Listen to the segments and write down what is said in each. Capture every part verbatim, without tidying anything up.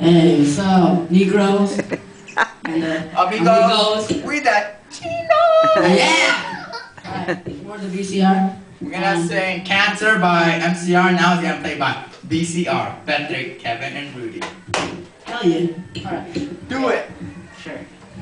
Hey, what's up, Negroes? And uh, Amigos, we the Chino. Yeah! Alright, more the V C R. We're gonna um, sing Cancer by M C R. Now it's gonna play by B C R. Patrick, Kevin, and Rudy. Hell yeah. Alright. Do it. Sure.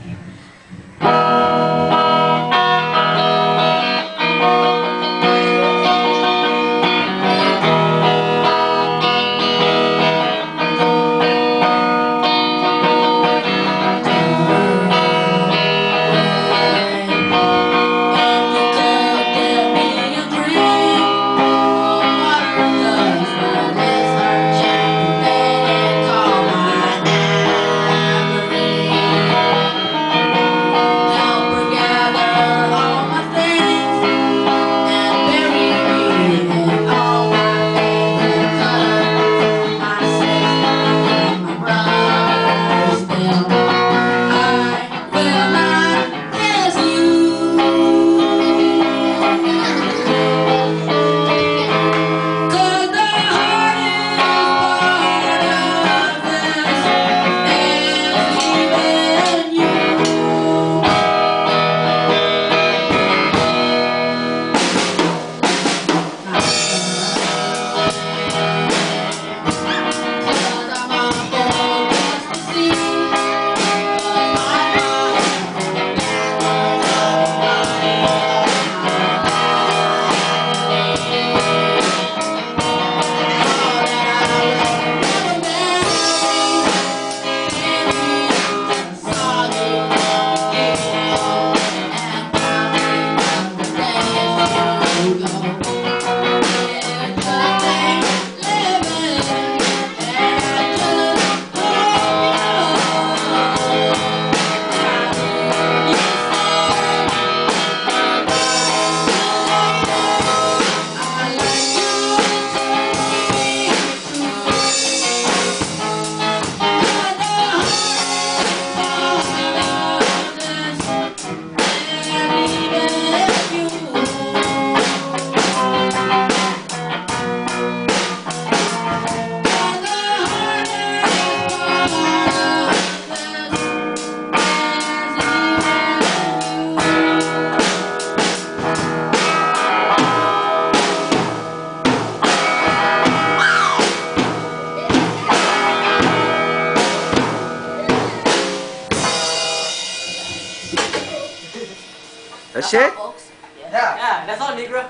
That's it? Yeah. Yeah, that's all, Negro.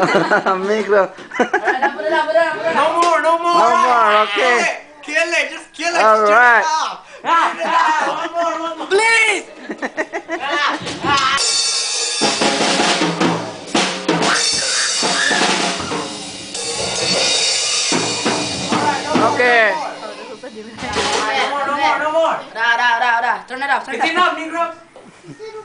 Negro. No more, no more. No more, okay. Kill it, just kill it. All right. One more, one more. Please. Okay. No more, no more, no more. Dah, dah, dah, dah. Turn it off, turn it It's off. enough, Negro.